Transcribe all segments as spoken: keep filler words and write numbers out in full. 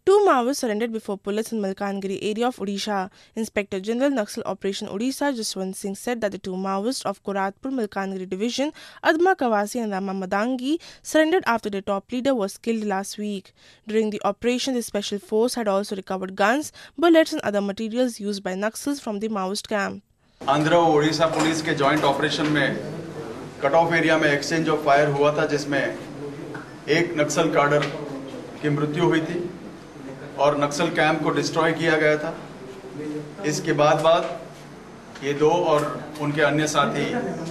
Two Maoists surrendered before police in Malkangiri area of Odisha. Inspector General Naxal Operation Odisha Jaswant Singh said that the two Maoists of Koratpur Malkangiri division, Adma Kawasi and Rama Madangi, surrendered after their top leader was killed last week. During the operation, the special force had also recovered guns, bullets and other materials used by Naxals from the Maoist camp. Andhra और Odisha police के joint operation में cut off area में exchange of fire हुआ था, जिसमें एक नक्सल कार्डर की मृत्यु हुई थी और नक्सल कैंप को डिस्ट्रॉय किया गया था। इसके बाद बाद ये दो और उनके अन्य साथी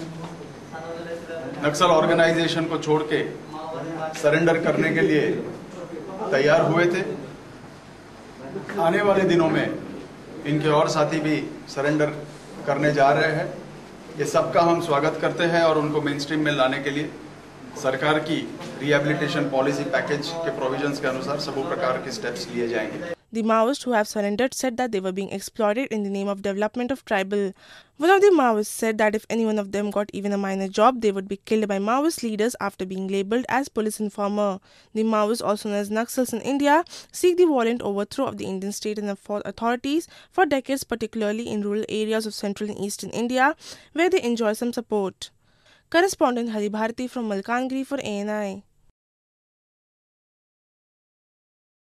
नक्सल ऑर्गेनाइजेशन को छोड़ के सरेंडर करने के लिए तैयार हुए थे। आने वाले दिनों में इनके और साथी भी सरेंडर करने जा रहे हैं। ये सबका हम स्वागत करते हैं और उनको मेन स्ट्रीम में लाने के लिए सरकार की रिहैबिलिटेशन पॉलिसी पैकेज के प्रोविजंस के अनुसार सभी प्रकार के स्टेप्स लिए जाएंगे। The Maoists who have surrendered said that they were being exploited in the name of development of tribal. One of the Maoists said that if any one of them got even a minor job, they would be killed by Maoist leaders after being labelled as police informer. The Maoists, also known as Naxals in India, seek the violent overthrow of the Indian state and authorities for decades, particularly in rural areas of central and eastern India, where they enjoy some support. Correspondent Hari Bharati from Malkangiri for A N I.